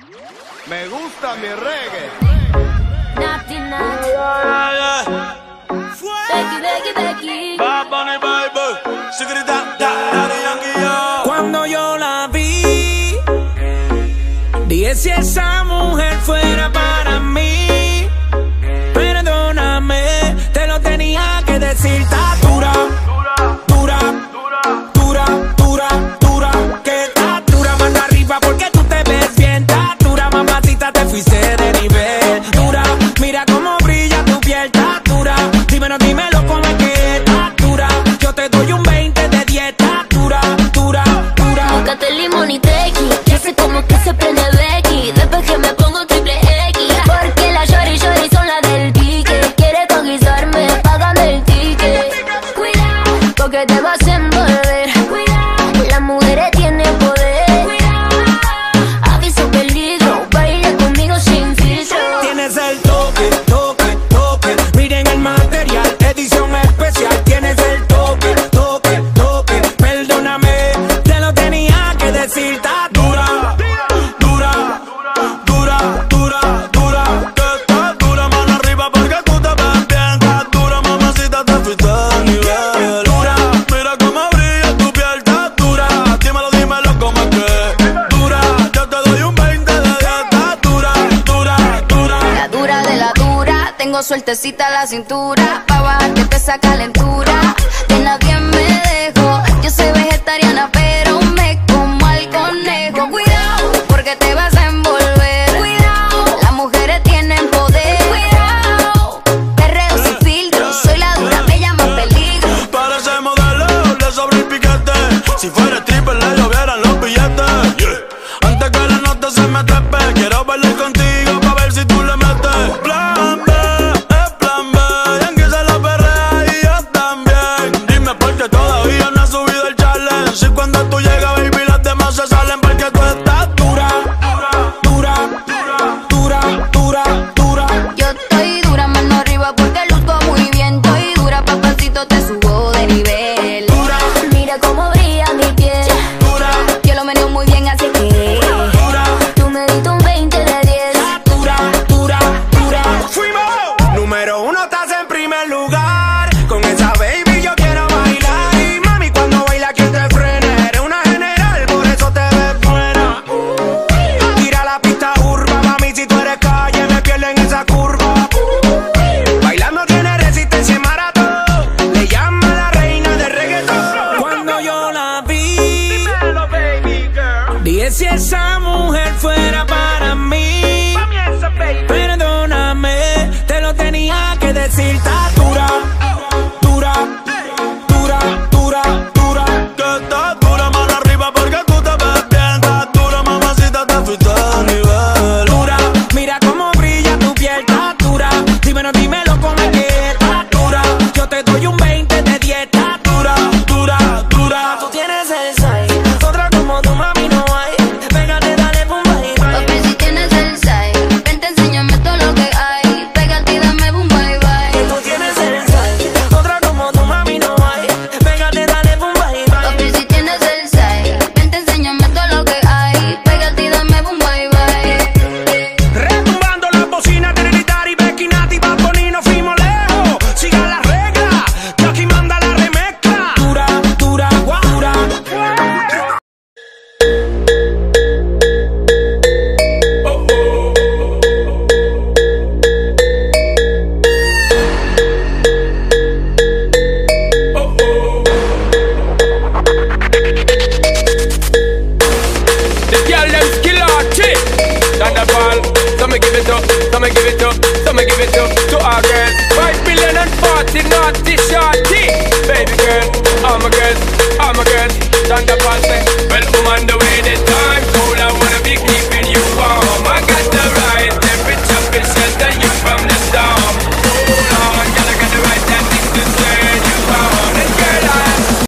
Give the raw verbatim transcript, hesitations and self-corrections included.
Me gusta mi reggae. Naughty, naughty. Becky, Becky, Becky. Bad Bunny, baby. Secreta, Daddy Yankee, yo. Cuando yo la vi, dije si esa mujer fuera para mí. Perdóname, te lo tenía que decir. Está dura, dura, dura, dura, dura. Que está dura, mano arriba porque tú te ves bien. Está dura, mamacita, te fuiste de nivel. Dura, mira cómo brilla tu piel. Está dura, dímelo, dímelo cómo es que está dura. Yo te doy un veinte de dieta. Dura, dura, dura. Búscate limón y tequi, que hace como que se prende Becky. Después que me pongo triple X, porque la shorty shorty son las del pique. Quiere conquistarme, págame el ticket. Cuidado, porque te vas a envolver. Cuidado, las mujeres tienen poder. Cuidado, aviso peligro, baile conmigo sin filtro. Tienes el toque, toque, toque. Miren el material, edición especial. Tienes el toque, toque, toque. Perdóname, te lo tenía que decir. Está dura, dura, dura, dura, dura. Que está dura, mano arriba porque tú te ves bien. Está dura, mamacita, te fuiste de nivel. Dura, Mira cómo brilla tu piel, está dura. Dímelo, dímelo cómo es que dura. Yo te doy un veinte de dieta. Dura, dura, dura. La dura de la dura, tengo sueltecita la cintura. Pa' bajarte esa calentura, de nadie me dejo. Yo soy vegetariana pero me como al conejo. Cuidado, porque te vas a envolver. Cuidado, las mujeres tienen poder. Cuidado, perreo sin filtro, soy la dura, me llaman peligro. Para ese modelo le sobra el piquete. Si fuera stripper le llovieran los billetes. Yeah. Antes que la nota se me trepe, quiero bailar contigo pa' ver si tú le metes. Plan B, es plan B. Yankee se la perrea y yo también. Dime por qué todavía no has subido el challenge. Si cuando tú llegas, baby, las demás se salen porque tú estás dura, dura, dura, dura, dura. Yo estoy dura, mano arriba porque luzco muy bien. Estoy dura, papacito, te subo de nivel. Dura, Mira cómo brilla mi piel. dura, Yo lo meneo muy bien, así que dura. tú me diste un veinte de diez. Dura, dura, dura. Fuimos. Número uno, estás en primer lugar. Con esa baby yo quiero bailar. Y mami, cuando baila, ¿quién te frena? Eres una general, por eso te ves buena. Tira la pista urba, mami, si tú eres calle, me pierdo en esa curva. Bailando tiene resistencia en maratón. Le llama la reina del reggaetón. Cuando yo la vi, dije si esa mujer fuera para mí. Perdóname, te lo tenía que decir. Está dura, dura, dura, dura, dura. que estás dura, mano arriba porque tú te ves bien. Estás dura, mamacita, te fuiste de nivel. Dura, mira cómo brilla tu piel. Está dura, dímelo, dímelo cómo es que está dura. Yo te doy un veinte de dieta. Dura, dura, dura. Tú tienes el size, otra como tu mami no hay. Pégate, dale, pum, bye, bye. Papi, si tienes el size, ven, te enséñame todo lo que hay. Pégate y dame boom, bye, bye. Tú tienes el size, otra como tu mami no hay. Pégate, dale, pum, bye, bye. Papi, si tienes el size, ven, te enséñame todo lo que hay. Pégate y dame boom, bye, bye. Retumbando las bocinas de Daddy, Becky, Nati, Bad Bunny, nos fuimos lejos. Siga la regla, que aquí manda la remezcla. Dura, dura, dura. The girl them skill artist. Thunderball, some me give it up, some me give it up, some me give it up to our girls. Five billion and forty naughty shorty. Baby girl, all my girls, all my girls. Thunderball say, well.